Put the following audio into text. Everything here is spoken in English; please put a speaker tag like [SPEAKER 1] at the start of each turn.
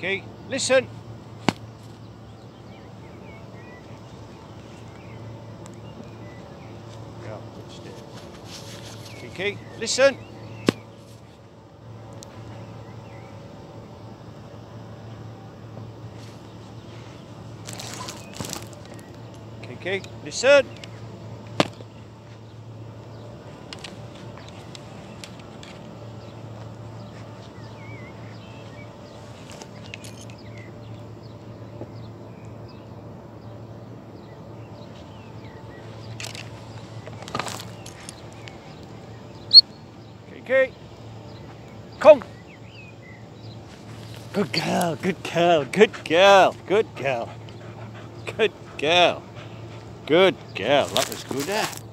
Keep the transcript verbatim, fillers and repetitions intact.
[SPEAKER 1] Kiki, listen. Yeah, good steer. Kiki, listen. Kiki, listen. Kiki, come. Good girl, good girl, good girl, good girl, good girl, good girl. That was good, eh?